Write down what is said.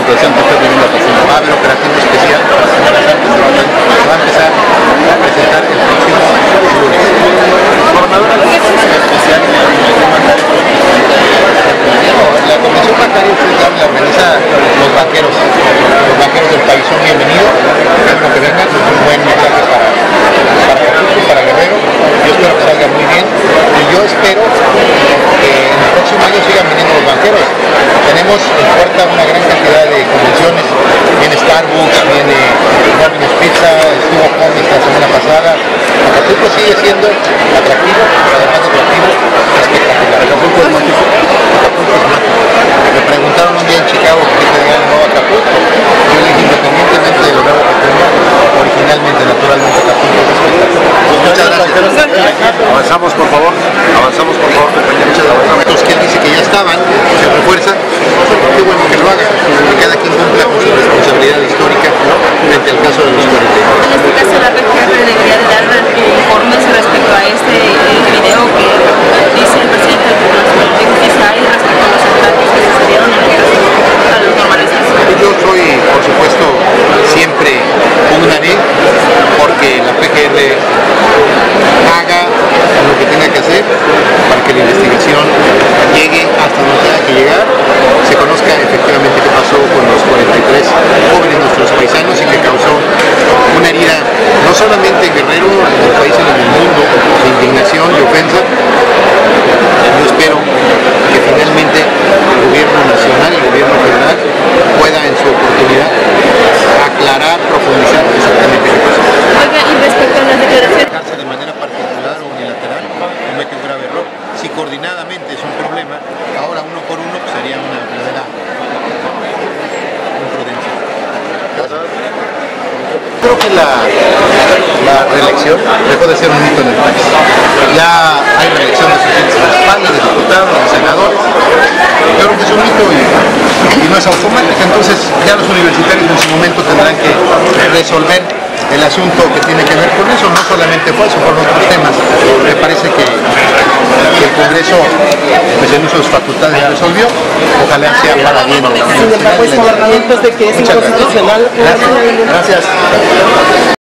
situación que está viviendo la persona. Va a haber operativo especial para Semana Santa, se va a empezar a presentar el próximo lunes. Especial la Convención Bancaria la organiza los banqueros del país. Son bienvenidos, espero que vengan, es un buen mensaje para Guerrero. Yo espero que salga muy bien y yo espero que en el próximo año sigan viniendo los banqueros. Tenemos en puerta una gran cantidad de convenciones, viene Starbucks, viene Domino's Pizza, estuvo Comics la semana pasada. Acapulco sigue siendo atractivo, además de atractivo, espectacular. Acapulco es mágico. Acapulco es mágico. Me preguntaron un día en Chicago qué tenía el nuevo Acapulco. Yo le dije, independientemente de lo nuevo que tenía, originalmente, naturalmente, Acapulco es espectacular. Muchas gracias. Avanzamos, por favor, compañeros. Muchas gracias. Los que él dice que ya estaban, se refuerzan. Qué bueno que lo haga, que cada quien cumpla con su responsabilidad histórica frente al caso de los 42. En este caso, la PGR debería de dar informes respecto a este video que dice el presidente del Tribunal Superior de Justicia y respecto a los ataques que sucedieron en el caso a los normalistas. Yo soy, por supuesto, siempre pugnaré porque la PGR haga lo que tenga que hacer para que la investigación llegue hasta donde tenga que llegar, se conozca efectivamente qué pasó con los 43 jóvenes nuestros paisanos y que causó una herida no solamente en Guerrero, en el país, sino en el mundo, de indignación y ofensa. Yo espero que finalmente el gobierno nacional, el gobierno federal, pueda en su oportunidad aclarar, profundizar exactamente qué pasó. Oiga, y respecto a las declaraciones De manera particular o unilateral, comete un grave error. Si coordinadamente es un problema, ahora uno por uno pues sería una verdadera imprudencia. Creo que la reelección dejó de ser un hito en el país. Ya hay reelección de suplentes municipales, de diputados, de senadores. Yo creo que es un hito y no es automático. Entonces ya los universitarios en su momento tendrán que resolver el asunto que tiene que ver con eso. No solamente fue eso, fueron otros temas. Me parece que el Congreso, pues en sus facultades, ya resolvió. Ojalá sea para bien. Sin embargo, hay señalamientos de que es inconstitucional. Gracias.